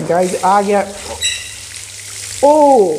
Guys आ गया। ओ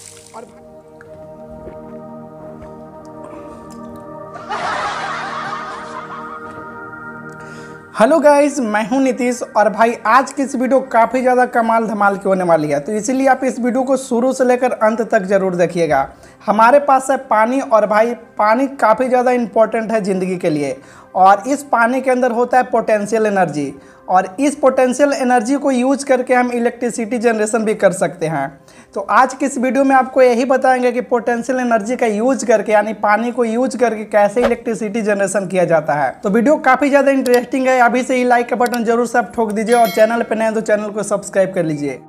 hello guys, मैं हूं नीतीश और भाई आज की इस वीडियो काफ़ी ज़्यादा कमाल धमाल की होने वाली है, तो इसीलिए आप इस वीडियो को शुरू से लेकर अंत तक ज़रूर देखिएगा। हमारे पास है पानी और भाई पानी काफ़ी ज़्यादा इम्पोर्टेंट है ज़िंदगी के लिए और इस पानी के अंदर होता है पोटेंशियल एनर्जी और इस पोटेंशियल एनर्जी को यूज करके हम इलेक्ट्रिसिटी जनरेशन भी कर सकते हैं। तो आज की इस वीडियो में आपको यही बताएंगे कि पोटेंशियल एनर्जी का यूज करके यानी पानी को यूज करके कैसे इलेक्ट्रिसिटी जनरेशन किया जाता है। तो वीडियो काफ़ी ज़्यादा इंटरेस्टिंग है, अभी से ही लाइक का बटन जरूर से आप ठोक दीजिए और चैनल पर नए हैं तो चैनल को सब्सक्राइब कर लीजिए।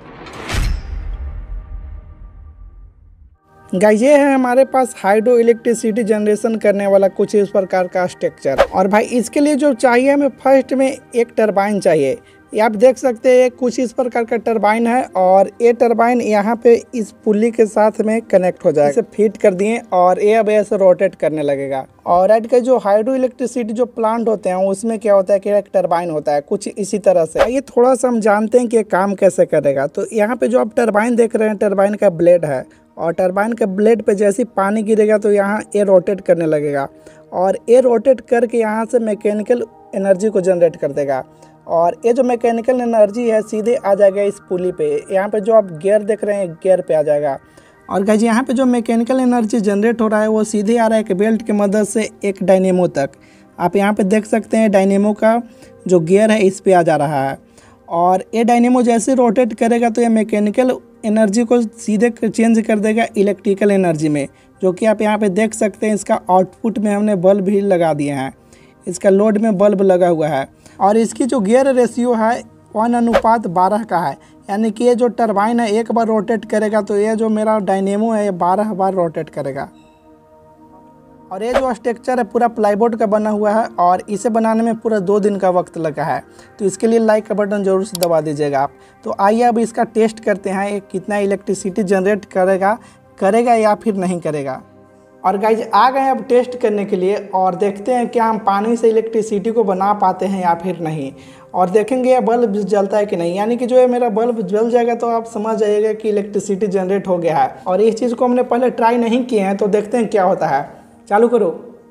गाइस ये है हमारे पास हाइड्रो इलेक्ट्रिसिटी जनरेशन करने वाला कुछ इस प्रकार का स्ट्रक्चर और भाई इसके लिए जो चाहिए हमें फर्स्ट में एक टरबाइन चाहिए। ये आप देख सकते हैं कुछ इस प्रकार का टरबाइन है और ये टरबाइन यहाँ पे इस पुली के साथ में कनेक्ट हो जाएगा। इसे फिट कर दिए और ये अब ऐसे रोटेट करने लगेगा। और आज के जो हाइड्रो इलेक्ट्रिसिटी जो प्लांट होते हैं उसमें क्या होता है कि एक टरबाइन होता है कुछ इसी तरह से। ये थोड़ा सा हम जानते हैं कि ये काम कैसे करेगा। तो यहाँ पे जो आप टरबाइन देख रहे हैं टरबाइन का ब्लेड है और टरबाइन के ब्लेड पे जैसे पानी गिरेगा तो यहाँ ये रोटेट करने लगेगा और ये रोटेट करके यहाँ से मैकेनिकल एनर्जी को जनरेट कर देगा और ये जो मैकेनिकल एनर्जी है सीधे आ जाएगा इस पुली पे। यहाँ पे जो आप गियर देख रहे हैं गियर पे आ जाएगा और गाइस यहाँ पे जो मैकेनिकल एनर्जी जनरेट हो रहा है वो सीधे आ रहा है एक बेल्ट की मदद से एक डायनेमो तक। आप यहाँ पे देख सकते हैं डायनेमो का जो गियर है इस पे आ जा रहा है और ये डायनेमो जैसे रोटेट करेगा तो ये मैकेनिकल एनर्जी को सीधे चेंज कर देगा इलेक्ट्रिकल एनर्जी में, जो कि आप यहाँ पे देख सकते हैं। इसका आउटपुट में हमने बल्ब भी लगा दिए हैं, इसका लोड में बल्ब लगा हुआ है और इसकी जो गियर रेशियो है 1:12 का है, यानी कि ये जो टरबाइन है एक बार रोटेट करेगा तो ये जो मेरा डायनेमो है ये 12 बार रोटेट करेगा। और ये जो स्ट्रक्चर है पूरा प्लाईवुड का बना हुआ है और इसे बनाने में पूरा 2 दिन का वक्त लगा है, तो इसके लिए लाइक का बटन जरूर से दबा दीजिएगा आप। तो आइए अब इसका टेस्ट करते हैं ये कितना इलेक्ट्रिसिटी जनरेट करेगा या फिर नहीं करेगा। और गाइज आ गए अब टेस्ट करने के लिए और देखते हैं क्या हम पानी से इलेक्ट्रिसिटी को बना पाते हैं या फिर नहीं। और देखेंगे ये बल्ब जलता है कि नहीं, यानी कि जो है मेरा बल्ब जल जाएगा तो आप समझ जाइएगा कि इलेक्ट्रिसिटी जनरेट हो गया है। और इस चीज़ को हमने पहले ट्राई नहीं किए हैं तो देखते हैं क्या होता है। चालू करो।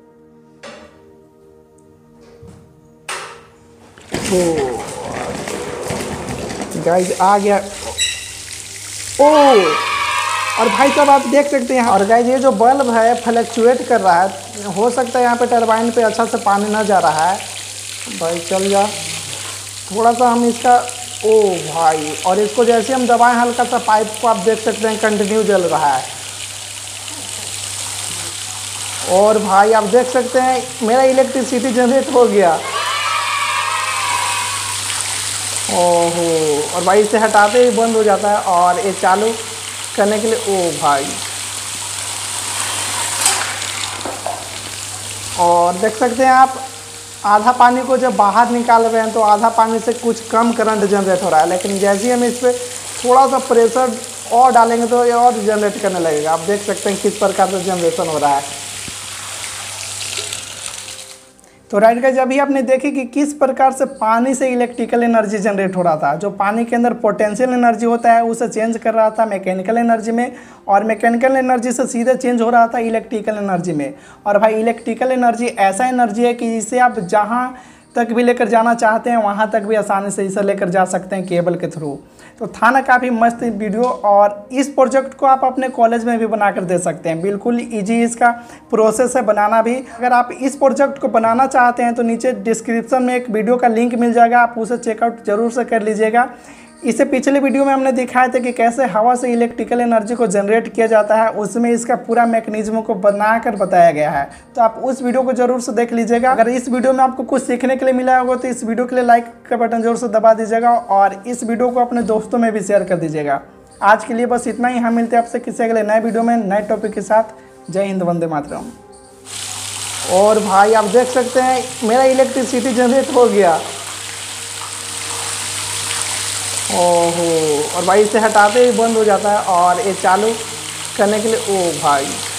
गाइस आ गया। ओ और भाई साहब आप देख सकते हैं। और गाइस ये जो बल्ब है फ्लक्चुएट कर रहा है, हो सकता है यहाँ पे टरबाइन पे अच्छा से पानी ना जा रहा है। भाई चल जा थोड़ा सा हम इसका। ओ भाई और इसको जैसे हम दबाएं हल्का सा पाइप को आप देख सकते हैं कंटिन्यू जल रहा है। और भाई आप देख सकते हैं मेरा इलेक्ट्रिसिटी जनरेट हो गया। ओहो और भाई इसे हटाते ही बंद हो जाता है और ये चालू करने के लिए। ओ भाई और देख सकते हैं आप आधा पानी को जब बाहर निकाल रहे हैं तो आधा पानी से कुछ कम करंट जनरेट हो रहा है, लेकिन जैसे ही हम इस पर थोड़ा सा प्रेशर और डालेंगे तो ये और जनरेट करने लगेगा। आप देख सकते हैं किस प्रकार से जनरेशन हो रहा है। तो राइट गाइस अभी आपने देखी कि किस प्रकार से पानी से इलेक्ट्रिकल एनर्जी जनरेट हो रहा था। जो पानी के अंदर पोटेंशियल एनर्जी होता है उसे चेंज कर रहा था मैकेनिकल एनर्जी में और मैकेनिकल एनर्जी से सीधे चेंज हो रहा था इलेक्ट्रिकल एनर्जी में। और भाई इलेक्ट्रिकल एनर्जी ऐसा एनर्जी है कि इसे आप जहाँ तक भी लेकर जाना चाहते हैं वहाँ तक भी आसानी से इसे लेकर जा सकते हैं केबल के थ्रू। तो था ना काफ़ी मस्त वीडियो और इस प्रोजेक्ट को आप अपने कॉलेज में भी बना कर दे सकते हैं। बिल्कुल इजी इसका प्रोसेस है बनाना भी। अगर आप इस प्रोजेक्ट को बनाना चाहते हैं तो नीचे डिस्क्रिप्शन में एक वीडियो का लिंक मिल जाएगा, आप उसे चेकआउट जरूर से कर लीजिएगा। इससे पिछले वीडियो में हमने दिखाया था कि कैसे हवा से इलेक्ट्रिकल एनर्जी को जनरेट किया जाता है, उसमें इसका पूरा मैकेनिज्म को बनाकर बताया गया है। तो आप उस वीडियो को जरूर से देख लीजिएगा। अगर इस वीडियो में आपको कुछ सीखने के लिए मिला होगा तो इस वीडियो के लिए लाइक का बटन जरूर से दबा दीजिएगा और इस वीडियो को अपने दोस्तों में भी शेयर कर दीजिएगा। आज के लिए बस इतना ही। हम मिलते हैं आपसे किसी अगले नए वीडियो में नए टॉपिक के साथ। जय हिंद, वंदे मातरम। और भाई आप देख सकते हैं मेरा इलेक्ट्रिसिटी जनरेट हो गया। ओहो और भाई इसे हटाते ही बंद हो जाता है और ये चालू करने के लिए। ओ भाई